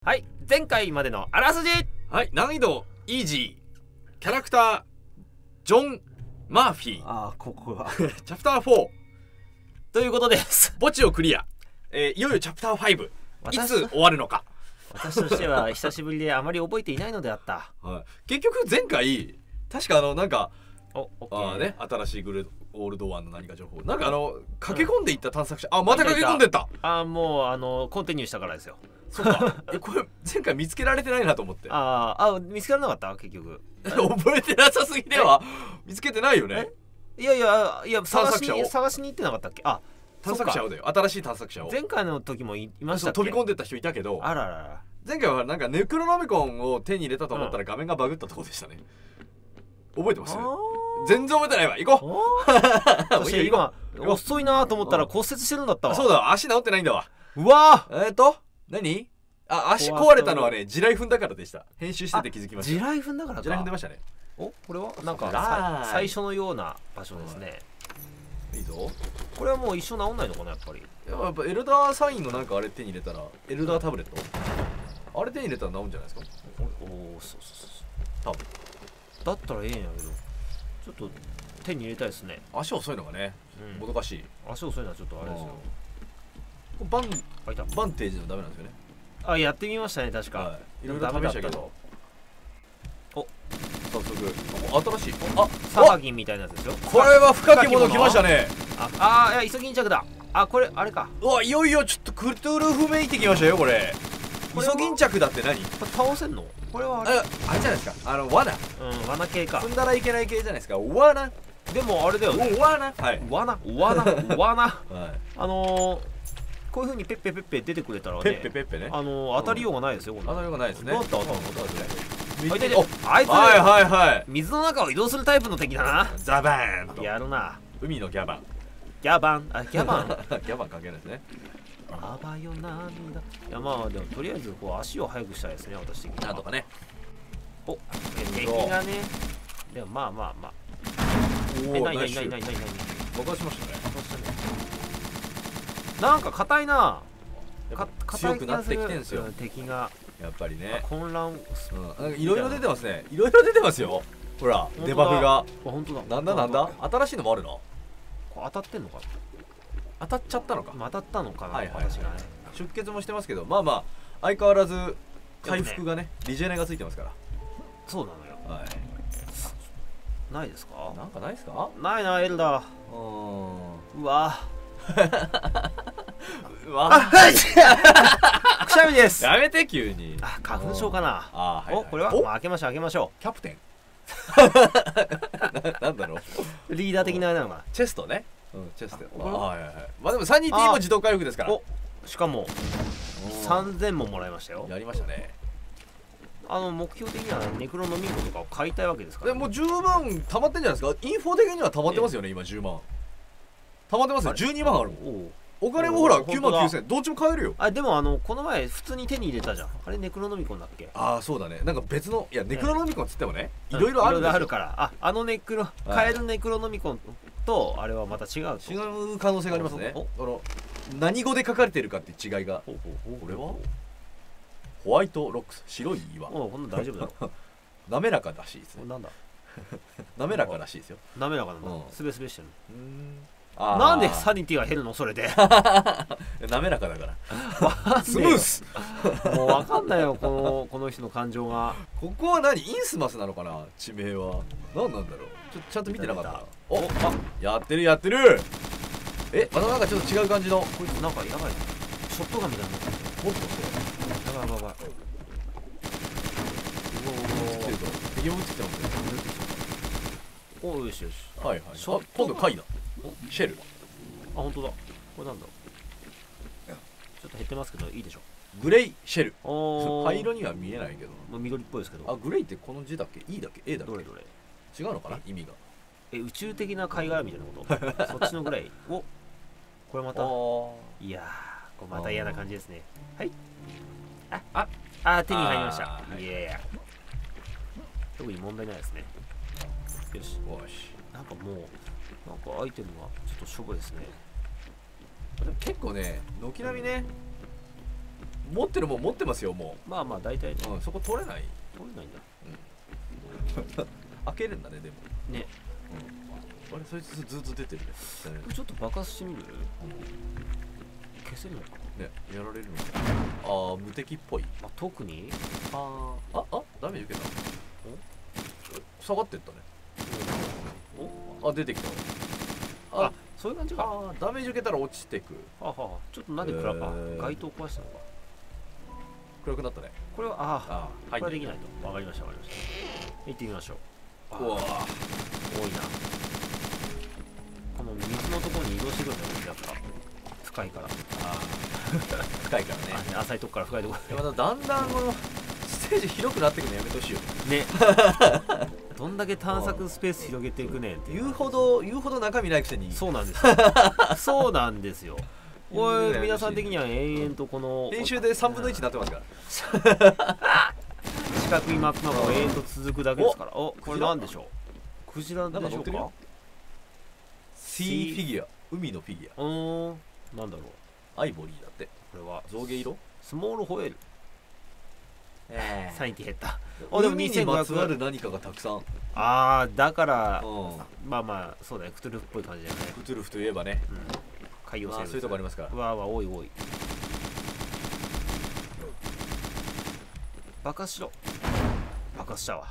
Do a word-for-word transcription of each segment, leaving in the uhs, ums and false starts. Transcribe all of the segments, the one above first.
はい、前回までのあらすじ。 はい、難易度イージー、キャラクタージョン・マーフィー、 ああ、ここはチャプターフォーということです。 墓地をクリア、えー、いよいよチャプターファイブ、いつ終わるのか。 私としては久しぶりであまり覚えていないのであった、 はい、結局前回確かあのなんかおあ、ね、新しいグルオールドワンの何か情報なんかあの駆け込んでいった探索者、うん、あまた駆け込んでった。 あもうあのコンティニューしたからですよ。 そっかえこれ前回見つけられてないなと思って。 ああ見つけられなかった結局覚えてなさすぎでは見つけてないよね。 いやいやいや探しに探しに行ってなかったっけ。あ探索者をだよ、新しい探索者を。 前回の時も い, いましたっけ。 飛び込んでった人いたけど、 あららら前回はなんかネクロノミコンを手に入れたと思ったら画面がバグったところでしたね、うん、覚えてます？全然覚えてないわ。行こうそして今遅いなと思ったら骨折してるんだったわ。 そうだ、足治ってないんだわ。 うわえっ、ー、と何あ足壊れたのはね地雷踏んだからでした。編集してて気づきました。 地雷踏んだからか。 地雷踏んでましたね。 おこれはなんか最初のような場所ですね。 いいぞ。これはもう一生治んないのかなやっぱり。 やっぱエルダーサインのなんかあれ手に入れたらエルダータブレットあれ手に入れたら治るんじゃないですか。 おおそうそうそう多分だったらええんやけどちょっと手に入れたいですね。 足遅いのがね、うん、もどかしい。 足遅いのはちょっとあれですよ。 バンバンテージのダメなんですよね。 あやってみましたね確か、はい、いろいろ試したけど。お早速新しいあサバギンみたいなやつですよ。 これは深きもの来ましたね。 ああいやイソギンチャクだ。あこれあれか。 うわいよいよちょっとクトゥルフめいてきましたよこれ。イソギンチャクだって何？ これ倒せんの？これはあれあれじゃないですか。あの罠。 うん罠系か。 踏んだらいけない系じゃないですか。罠。 でもあれだよね。 罠。はい。 罠罠罠。はい。あのー。こういう風にペッペペッペ出てくれたらね、 ペッペペッペね、 あのー、当たりようがないですよ。 当たりようがないですね。 どうやって当たるの？ あいつはいはいはい水の中を移動するタイプの敵だな。 ザバーンとやるな。 海のギャバンギャバンあギャバンギャバン関係ないですね。 あばよ涙。いやまあでもとりあえずこう足を速くしたいですね私的に。 なんとかね。 お敵がね。でもまあまあまあえないないないないないない爆発しましたね。 爆発したね。なんか硬いな。 強くなってきてんですよ敵が。 やっぱりね混乱いろいろ出てますね。いろいろ出てますよ。ほらデバフが。 本当だ。 なんだなんだ新しいのもあるの。 当たってんのか。 当たっちゃったのか。 当たったのかな。 はいはい。出血もしてますけどまあまあ相変わらず回復がねリジェネがついてますから。 そうなのよ。はい。ないですか。 なんかないですか。 ないなエルダー。うわうわくしゃみです。 やめて急に。 あ花粉症かな。 あおこれは開けましょう開けましょう。 キャプテンなんだろうリーダー的なあれなのかな。 チェストね。チェスト。はいはいはい。まあでもサニーティーも自動回復ですから。 おしかもさんぜんももらいましたよ。 やりましたね。 あの目標的にはネクロノミコとかを買いたいわけですから。 でもうじゅうまん溜まってんじゃないですか。インフォ的には溜まってますよね今じゅうまん溜まってますよ。じゅうにまんあるもん。お金もほらきゅうまんきゅうせんどっちも買えるよ。 あでもあのこの前普通に手に入れたじゃん。あれネクロノミコンだっけ。 ああそうだね。なんか別のいやネクロノミコンっつってもねいろいろあるんですよ。 あるからああのネクロ買えるネクロノミコンとあれはまた違う違う可能性がありますね。あの何語で書かれてるかって違いが。これはホワイトロックス白い岩。 おこんな大丈夫だろ。 滑らからしいですね。 なんだ滑らからしいですよ。 滑らかなんだ。すべすべしてる。 うんなんでサニティが減るのそれで。 滑らかだからスムース。 もう分かんないよこのこの人の感情が。 ここは何インスマスなのかな。地名は何なんだろう。ちょっとちゃんと見てなかった。おあやってるやってる。えまたなんかちょっと違う感じの。 こいつなんかやばいショットガンみたいな。もっとそうやばいやばいやばい。 敵も撃ってきてますね。 およしよし。 はいはい。今度貝だ。シェル。 あ本当だ。これなんだろう。ちょっと減ってますけどいいでしょ。 グレイシェル。 お灰色には見えないけど。 もう緑っぽいですけど。 あグレイってこの字だっけ E だっけ A だっけ。 どれどれ。 違うのかな意味が。 え宇宙的な貝殻みたいなこと。そっちのぐらい。おこれまた。いやーこれまた嫌な感じですね。はい。あああ手に入りました。いやいや。特に問題ないですね。よし。 よし。 なんかもうなんかアイテムがちょっとしょぼいですね。 結構ね軒並みね持ってるもん持ってますよもまあまあ大体ね、 う、うん、そこ取れない取れないんだ。 開けるんだねでもね、 あれそいつずっと出てるねちょっと爆発してみる？消せるのかねやられるのかああ無敵っぽいな。あ、特にあーああダメージ受けた下がってったねあ出てきたあ、そういう感じか。 あダメージ受けたら落ちてくははは、ちょっとなんで暗か、 えー街灯壊したのか。 暗くなったねこれは、ああ、 あこれはできないと。わかりました、わかりました。行ってみましょう。あーうわ多いな。この水のところに移動してくるんだよ、やっぱ。深いから。 あ深いからねあ、浅いとこから深いとこでまただんだんこのステージ広くなってくのやめてほしいよろ。ね。どんだけ探索スペース広げていくねんっていう。 言うほど言うほど中身ないくせにそうなんですよ。そうなんですよ。これ皆さん的には延々とこの編集でさんぶんのいちになってますから四角いマップがもう永遠と続くだけですから。お、これなんでしょう。クジラでしょうかなんか乗ってるよ。シーフィギュア海のフィギュうーん、なんだろう。 アアイボリーだってこれは象牙色スモールホエール。 えサインティ減った。 あでもあでもにせんまつにせんごひゃくわる何かがたくさんああ、だからうんまあまあそうだね、クトゥルフっぽい感じだよね。 クトゥルフといえばねうん、海洋生物。 まあそういうとこありますからうわーわ、多い多い。爆発しろ。爆発したわ。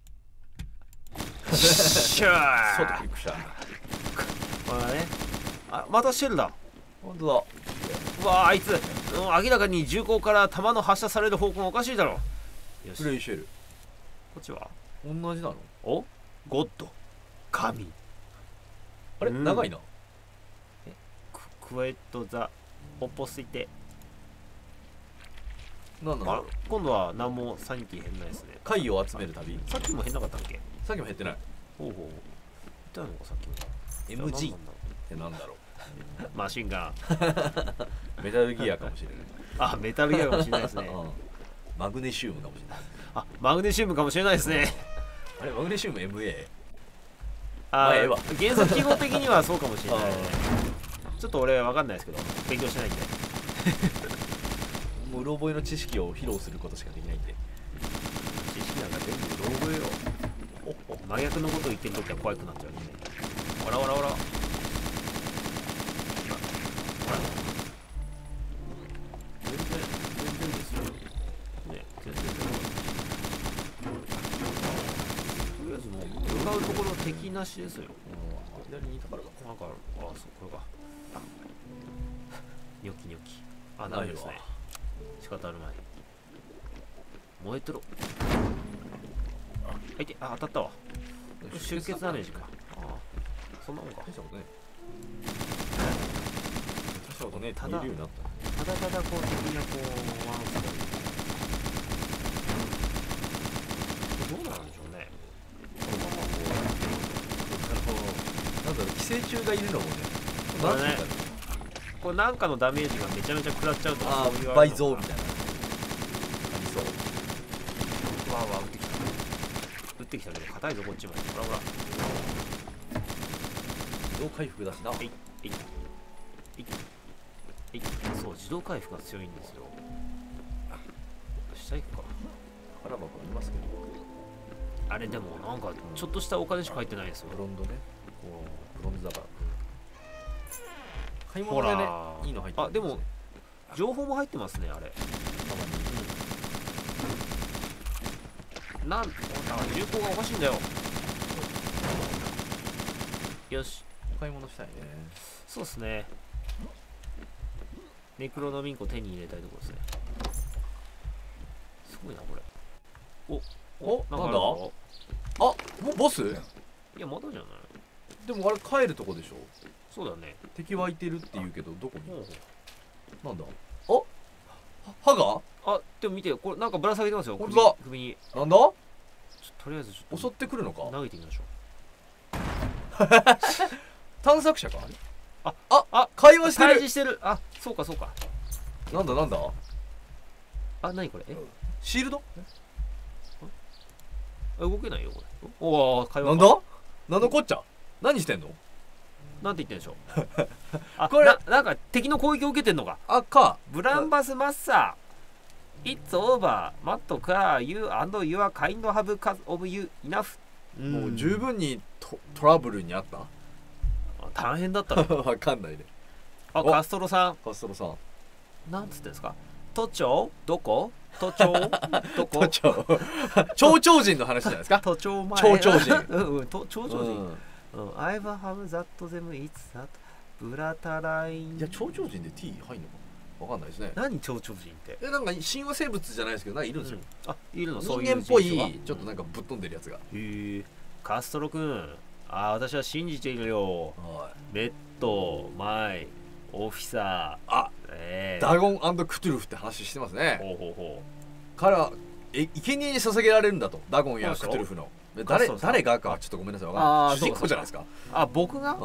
しゃ外ークリックしたまあね。あ、またシェルだ。 本当だうわあ、あいつ、うん、明らかに銃口から弾の発射される方向がおかしいだろう。よし、こプレイシェルっちは同じなのおゴッド神あれうん長いなククエット・ザ・オポシテ。あなんなんだろう今度は何もサニティ変ないですね。 貝を集める旅さっきも変なかったっけ？ さっきも減ってないほうほうほう。言ったのかさっきも。 エムジー っじゃあ何なんだろてなんだろうマシンガン。 うメタルギアかもしれないあ、メタルギアかもしれないですね。 うんマグネシウムかもしれないあ、マグネシウムかもしれないですね。 あれマグネシウム エムエーあまあええわ原作記号的にはそうかもしれないね。ちょっと俺わかんないですけど、勉強してないんで。 もううろ覚えの知識を披露することしかできないんで知識なんか全部うろ覚えよ。 おお真逆のことを言ってるときは怖くなっちゃうんでね。ほらほらほら。ほら。全然、全然ですよ。ね、全然全然。とりあえずもう、向かうところ敵なしですよ。 左にいたからだなんかある。あ、そう、これか。ニョキニョキ。あ、ダメですね。仕方あるまい。燃えてろ。あ、いて、あ、当たったわ。出血ダメージか。ああ、そんなもんか。 大したことね大したことねただ言えるようになったただただこう敵がこうワンストーン。どうなんでしょうね。このままこうやってなるほど。 なんだろう寄生虫がいるのもねこれねなんていうんだろうこれなんかのダメージがめちゃめちゃ食らっちゃうとあそういうあ倍増みたいなありそううわうわ撃ってきた撃ってきたけど硬いぞこっちも。ほらほら。 自動回復だしなえいえいえいえい。そう、自動回復が強いんですよ。下行くか。 宝箱ありますけどあれでもなんかちょっとしたお金しか入ってないですよ。 ブロンドねこうブロンズだから買いほ物でねらいいの入ってるあ、でも情報も入ってますね、あれ。 たまになん、あ、銃口がおかしいんだよ。よし、 お買い物したいねそうっすね。ネクロノミンコ手に入れたいところですね。すごいな、これ。お、 おなんだかあるぞあもうボスいや、まだじゃない。 でもあれ帰るとこでしょそうだね。 敵湧いてるって言うけどどこにほうほうなんだあ歯があ、でも見てよ、これなんかぶら下げてますよ。 ほんとだ首に。 なんだちょとりあえずちょっ襲ってくるのかと投げてみましょう。 探索者かあああ会話してる退治してる。あ、そうかそうか。 なんだなんだあ、何これ。え、 シールドあ動けないよこれ。おお、会話か。 なんだなんのこっちゃ何してんのなんて言ってんでしょう。あ、 これななんか敵の攻撃を受けてんのか。 あかブランバスマッサ It's over. Matt, Clara, you and your kind have cut of you enough. もう十分にトトラブルにあった。 大変だったの。 わかんないね。 あ、カストロさん。 カストロさん。 なんつってんですか。都庁どこ？都庁どこ？ 都庁。町長人の話じゃないですか。 都庁前。 町長人。 うんうん。町長人。うん。I've have that them it's that ブラタライン。 いや町長人で T 入んのかわかんないですね。 何町長人って？ えなんか神話生物じゃないですけどなんかいるんですよ。 あいるの。 人間っぽいちょっとなんかぶっ飛んでるやつが。 へえ。カストロ君。あ私は信じているよ。レッドマイオフィサー。あ、えー、 ダゴン&クトゥルフって話してますね。 ほうほうほう。 彼はえ生贄に捧げられるんだと。ダゴンやクトゥルフの。誰誰がかちょっとごめんなさいわかんない。主人公じゃないですか。 あ僕が？うん。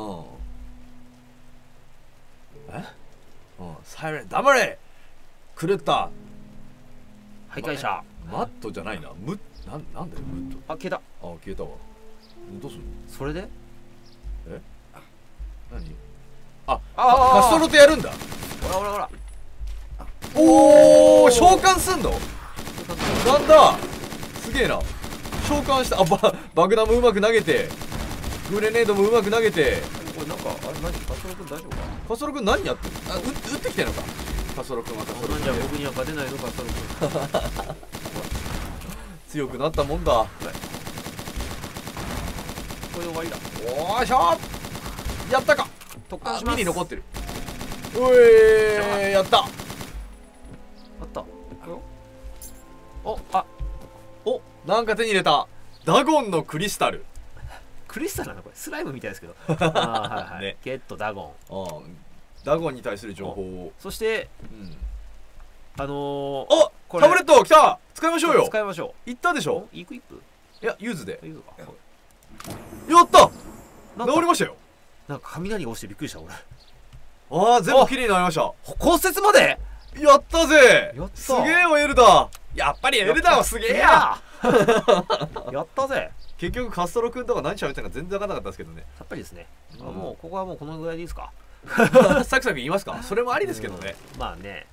え？うん。サイレン黙れ。狂った。 徘徊者。 マットじゃないな。ムなんなんだよムット。 あ消えた。 あ消えたわ。どうする？ それで？ え？何？あ、あカストロとやるんだ。 ほらほらほら。 おお、召喚すんの？なんだ。すげえな。召喚した。あ、ババグナムうまく投げて、グレネードもうまく投げて。 これなんかあれ何？カストロ君大丈夫か？ カストロ君何やってる？あ、打って打ってきてんのか。カストロ君はカストロ君。 じゃあ僕には勝てないのカストロ君。 強くなったもんだ。 これで終わりだ。 おーしょやったか。 特訓します。 ミニ残ってる。うえーやった。 あったおあおなんか手に入れた。ダゴンのクリスタル。 クリスタルなのこれスライムみたいですけど。あはいはい、ね、ゲットダゴン。 あダゴンに対する情報を。 そして、うん、あのー、 おタブレット来た。使いましょうよ。 使いましょう。 いったでしょ。 イークイップいやユーズで。 ユーズか。 やった治りましたよ。 なんか雷が落ちてびっくりした俺。 ああ全部きれいになりました。 骨折までやったぜ。 やったすげえよエルダー。やっぱりエルダーはすげえや。 やったぜ。 結局カストロ君とか何喋ってるか全然分かんなかったですけどね。 さっぱりですね。あもうここはもうこのぐらいでいいですか。 サクサク言いますか。それもありですけどね。 まあね。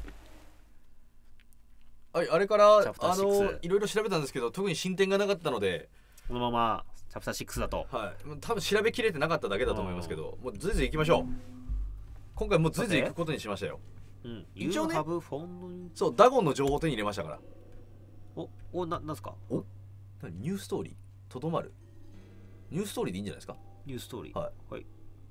はいあれからあのいろいろ調べたんですけど特に進展がなかったのでこのままチャプターシックスだと。 はい多分調べきれてなかっただけだと思いますけどもうずいずい行きましょう。今回もうずいずい行くことにしましたよ。 うん一応ねそうそうダゴンの情報を手に入れましたから。 おおななんすか。 おニューストーリーとどまるニューストーリーでいいんじゃないですか。 ニューストーリーはいはい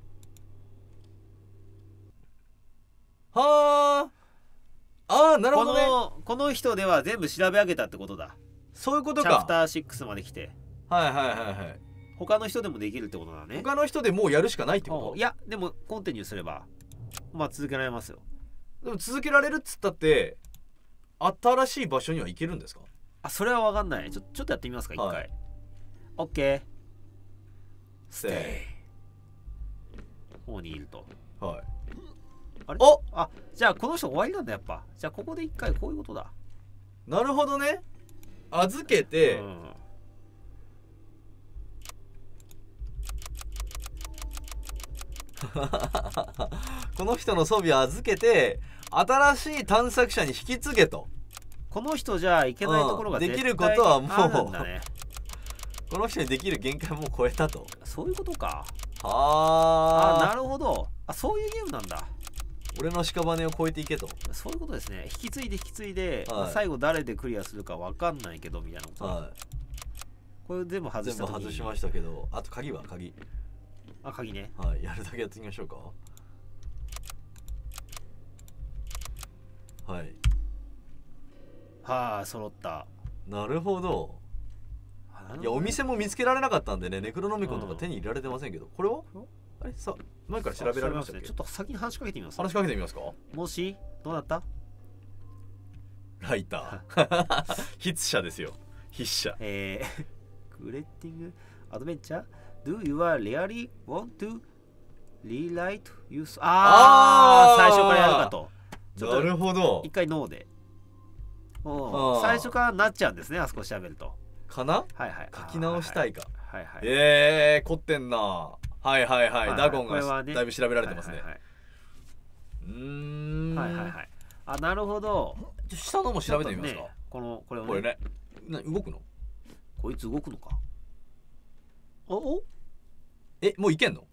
はああなるほどね。 このこの人では全部調べ上げたってことだ。 そういうことか。 チャプターシックスまで来てはいはいはいはい他の人でもできるってことだね。 他の人でもうやるしかないってこと。 いやでもコンティニューすればまあ続けられますよ。 でも続けられるっつったって新しい場所には行けるんですか。 あそれは分かんない。ちょちょっとやってみますか一、はい、回。 OK ステイここにいると。 はいあれおあじゃあこの人終わりなんだやっぱ。じゃあここで一回こういうことだ。 なるほどね。預けて、うん、この人の装備を預けて新しい探索者に引き継げと。 この人じゃいけないところが絶対、うん、できることはもう、 ね、 この人にできる限界もう超えたと。 そういうことか。 はあなるほど。あそういうゲームなんだ。 俺の屍を超えていけと。 そういうことですね。引き継いで引き継いで、はいまあ、最後誰でクリアするか分かんないけどみたいなこと、はい、これ全部外した時に全部外しましたけどあと鍵は鍵あ鍵ね。 はいやるだけやってみましょうか。はいはあ揃った。 なるほど。いやお店も見つけられなかったんでねネクロノミコンとか手に入れられてませんけど、うん、これはあれさ前から調べられましたっけ。 ちょっと先に話しかけてみます。 話しかけてみますか。 もしどうなった。 ライター筆者ですよ筆者。 えー、グレッティングアドベンチャー Do you really want to rewrite you ああ最初からやるかと。 なるほど。 一回ノーで最初からなっちゃうんですねあそこ調べると。 かな。 はいはい書き直したいか。 はいはいええー、凝ってんな。はいはいはい、ダゴンがだいぶ調べられてますね。うーんはいはいはいあなるほど。 下のも調べてみますか、 ね、このこれを、ね、 これねな動くの？ こいつ動くのか？おおえもういけんの？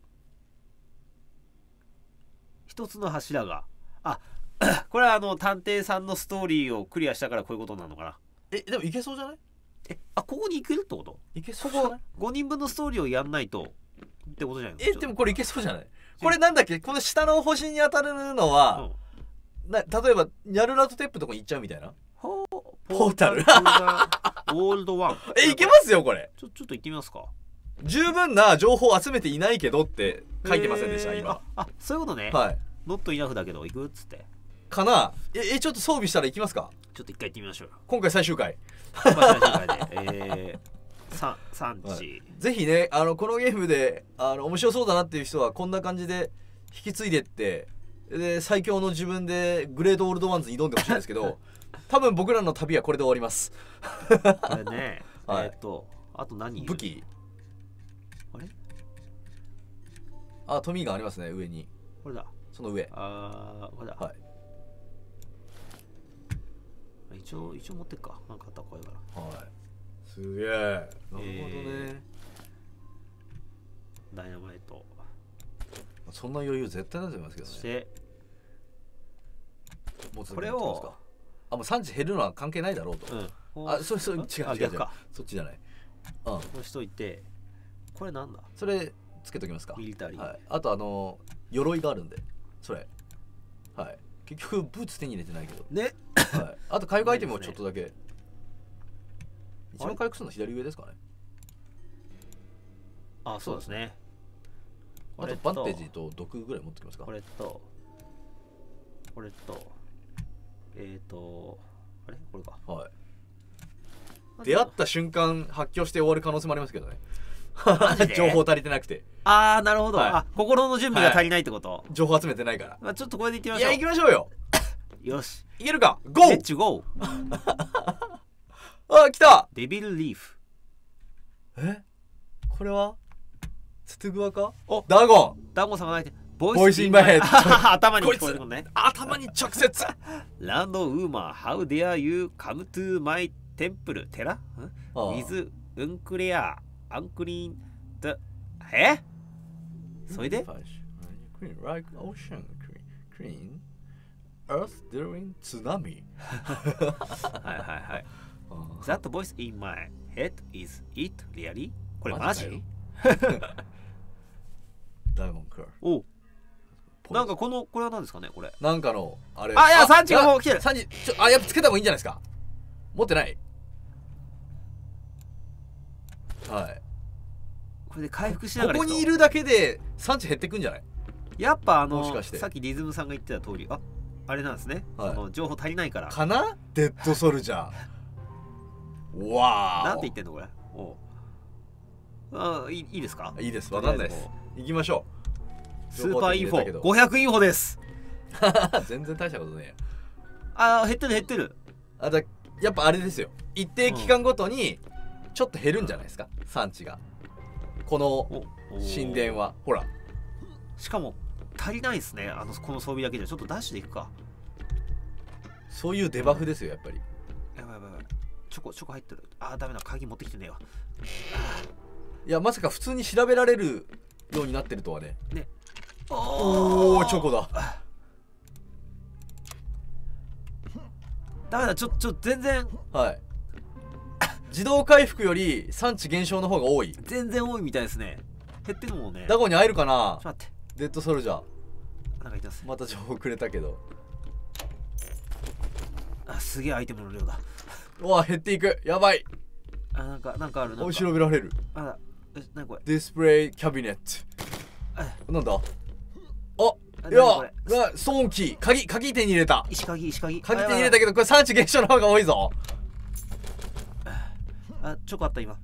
一つの柱があこれはあの探偵さんのストーリーをクリアしたからこういうことなのかな。 えでもいけそうじゃない？ えあここに行けるってこと？ いけそうじゃない？ ここごにんぶんのストーリーをやんないとってことじゃないの？ えでもこれいけそうじゃない？これなんだっけ、この下の星に当たるのは、うん、な例えばニャルラトテップとこに行っちゃうみたいな。 ポータルオールドワンえいけますよこれ。 ちょちょっと行ってみますか。 十分な情報を集めていないけどって書いてませんでした、えー、今。 ああそういうことね。 はい。 ノットイナフだけど行くっつってかな。ええちょっと装備したら行きますか。 ちょっと一回行ってみましょう。 今回最終回今回最終回でえー、さ産地、はい、 ぜひねあのこのゲームであの面白そうだなっていう人はこんな感じで引き継いでってで最強の自分でグレートオールドワンズに挑んでほしいんですけど多分僕らの旅はこれで終わります。 これね、はい、えっとあと何武器あれあトミーがありますね上に。 これだその上あーこれだ。 はい一応一応持ってっかなんかあったら怖いから。 はいすげえなるほどね、えー、ダイナマイトそんな余裕絶対ないと思いますけどね。 そしてもうこれをあもう産地減るのは関係ないだろうと、うん、あそれそれ違う違う違うそっちじゃない。 うんこれしといてこれなんだそれつけときますかミリタリー、 はい、あとあの鎧があるんでそれはい結局ブーツ手に入れてないけどね、 はい、あと回復アイテムをちょっとだけ、ね、一番回復するの左上ですかね。 あそうですね。 あとバンテージと毒ぐらい持ってきますか。 これとこれとえっ、ー、とあれこれか。 はい出会った瞬間発狂して終わる可能性もありますけどね情報足りてなくて。 ああなるほど、はい、あ心の準備が足りないってこと、はい、 情報集めてないから、 まあ、ちょっとこれでいってみましょう。 いや行きましょうよよしいけるか。ゴーレッツゴーあ来たデビルリーフ。 えこれはツトゥグワか。おダゴンダゴンさんが泣いてボイスインマイヘッド頭に聞こえるのね。 頭に直接ランドウーマー How dare you come to my temple テラ with ウンクレアアンクリーンとえそれで Clean like ocean clean earth during tsunami はいはいはい That voice in my head is it really これマジダイモンカーおなんかこのこれは何ですかねこれなんかのあれあいや産地がもう来てる。 産地ちょあやっぱつけた方がいいんじゃないですか。持ってないはいこれで回復しながらここにいるだけで産地減ってくんじゃない。 やっぱあのもしかしてさっきリズムさんが言ってた通りああれなんですね、はい、その情報足りないからかな。デッドソルジャーわーなんて言ってんのこれ。おあいいいいですか。 いいですわかんないです行きましょう。スーパーインフォごひゃくインフォです全然大したことねえ。 あー減ってる減ってる。 あだやっぱあれですよ一定期間ごとにちょっと減るんじゃないですか、うん、産地がこの神殿はほらしかも足りないですねあのこの装備だけで。ちょっとダッシュでいくか。 そういうデバフですよやっぱり。 やばいやばいやばいチョコチョコ入ってる。あーダメだ鍵持ってきてねえわ。 いやまさか普通に調べられるようになってるとはね。 ねおおチョコだ。 ダメだちょちょ全然はい自動回復より産地減少の方が多い。 全然多いみたいですね。減ってるもんね。 ダゴに会えるかな。 ちょっと待ってデッドソルジャーなんか言ってます。 また情報くれたけどあすげえアイテムの量だ。 うわ減っていくやばい。 あなんかなんかあるなんかお調べられる。 あらえ何これ。 ディスプレイキャビネットなんだ。あいやストーンキー鍵鍵手に入れた。 石鍵石鍵鍵手に入れたけどこれ産地減少の方が多いぞ。 あチョコあった今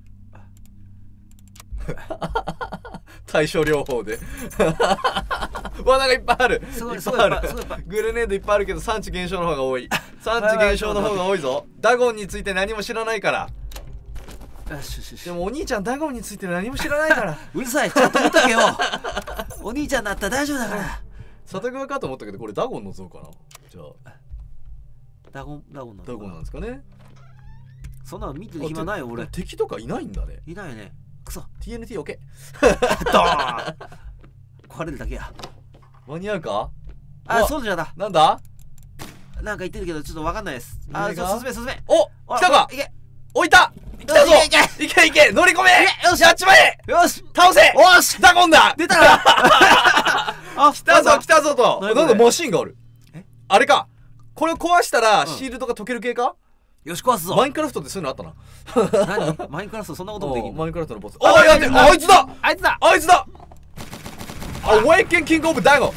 対症療法でわなんかいっぱいある。 すごいいっぱいある。グレネードいっぱいあるけど産地減少の方が多い。産地減少の方が多いぞ。ダゴンについて何も知らないから。でもお兄ちゃんダゴンについて何も知らないからうるさいちゃんと見とけよお兄ちゃんだったら大丈夫だから。 里熊かと思ったけどこれダゴンの像かな。じゃあダゴンダゴンなんだダゴンなんですかね。 そんなの見てる暇ないよ俺。 敵とかいないんだね。 いないね。クソティーエヌティー オーケドーン壊れるだけや。 ー。間に合うか。 あ、そうじゃだ。 なんだ。 なんか言ってるけどちょっとわかんないです。あ、 何がちょっと進め進め。 お、来たか。 いけ。 置いた。来たぞ。 いけいいけいけ、乗り込め。 よしやっちまえ。 よし倒せ。 よしダゴンだ。 出たなあ、 来たぞ来たぞと。 何これなんかマシンがある。 え、 あれか。これを壊したらシールドが溶ける系か。 よし壊すぞ。 マインクラフトってそういうのあったな。 何マインクラフトそんなこともできんの。 マインクラフトのボス。あ、やって、あいつだ。 あいつだ。 あいつだ。アウェイケンキングオブダゴン。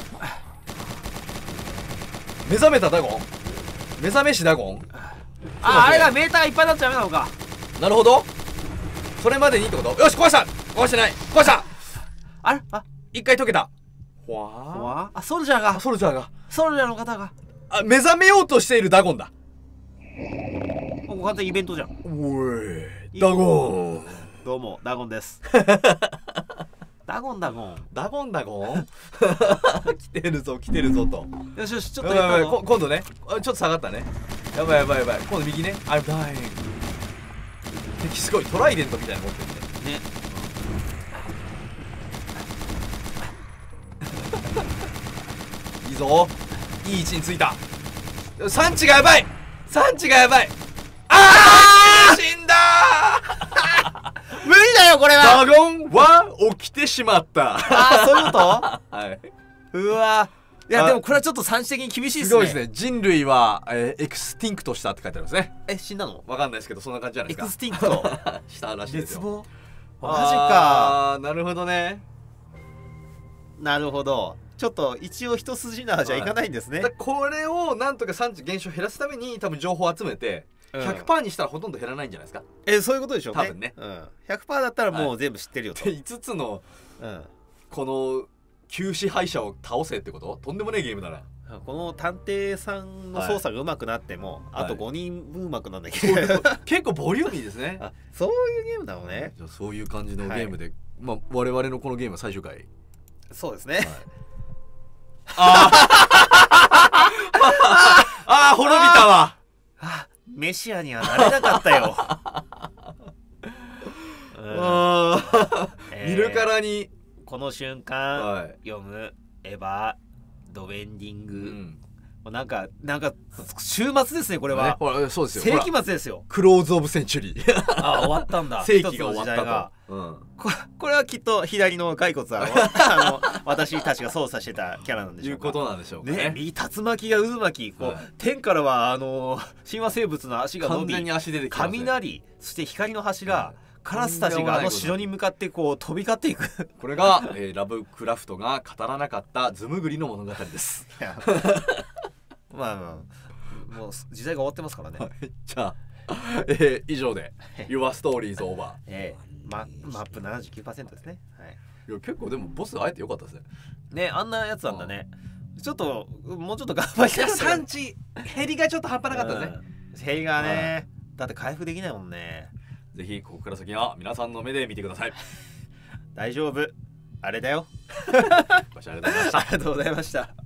目覚めたダゴン。目覚めしダゴン。 あ、あれがメーターがいっぱいになっちゃダメなのか。 なるほど。それまでにってこと。よし壊した。壊してない。壊した。 あれ、あ、 一回溶けた。ほほわわあ、ソルジャーがソルジャーが。 ソルジャーの方があ、目覚めようとしているダゴンだ。 ここ完全にイベントじゃん。 おい、ダゴン。 どうもダゴンですダゴンダゴンダゴンダゴン来てるぞ来てるぞと。 よしよし、ちょっやばいやばい、 とやったぞ。 こ今度ね。あ、ちょっと下がったね。やばいやばいやばい。今度右ね。I'm dying。敵すごいトライデントみたいなの持ってるね。 ね。 いいぞ。いい位置についた。産地がやばい。産地がやばい。ああ死んだ無理だよこれダは。 ゴンは起きてしまったああ、そういうことはい。 うわ。いやあでもこれはちょっと三種的に厳しいっすね。 すごいですね。人類は、えーエクスティンクトしたって書いてあるんですね。 え、死んだの？ わかんないですけどそんな感じじゃないエですか。 クスティンクトしたらしいですよ。 絶望。ママジか。 あーなるほどね。 なるほど。ちょっと一応一筋縄じゃいかないんですね。 だこれをなんとか産地減少減らすために多分情報を集めてうんひゃくパーセント にしたらほとんど減らないんじゃないですか。 え、そういうことでしょうね。 多分ねうん。ひゃくパーセント だったらもう全部知ってるよと。 でいつつのうん。 この旧支配者を倒せってこと？とんでもねえゲームだな。 この探偵さんの操作が上手くなっても、 はいあとごにん分上手くなんなきゃそいうけない。 結構ボリューミーですね。 あ、そういうゲームなのね。 じゃあそういう感じのゲームで、まあ我々のこのゲームは最終回。 そうですね。 はい、あーあー滅びたわ。 あ、メシアにはなれなかったよ。うんあーえー見るからに、 この瞬間、 はい読むエヴァドエンディング、 うんもうなんかなんか週末ですねこれは。 ねほらそうですよ。 世ほら紀末ですよ。 クローズオブセンチュリー。 あ、終わったんだ。 世紀が終わった一つの時代がと。うんここれはきっと左の骸骨はあの私たちが操作してたキャラなんでしょうか。 いうことなんでしょうかね。 ね、右竜巻が渦巻き、こう、 はい天からはあの神話生物の足が伸び、 完全に足出てきますね。 雷、そして光の柱、 はいカラスたちがあの城に向かってこう飛び交っていく。 これが、えーラブクラフトが語らなかったズムグリの物語です。 いやまあまあもう時代が終わってますからね。 はいじゃあ、えー以上で Your Story is over。 ええママップ ななじゅうきゅうパーセント ですね。はい。 いや結構でもボス会えてよかったですね。 ね、あんなやつなんだね。ちょっともうちょっと頑張りたいですね。 産地減りがちょっと半端なかったですね。 うん。塀がね、だって回復できないもんね。 ぜひここから先は皆さんの目で見てください。 大丈夫。あれだよ。 ご視聴ありがとうございました。 ありがとうございました。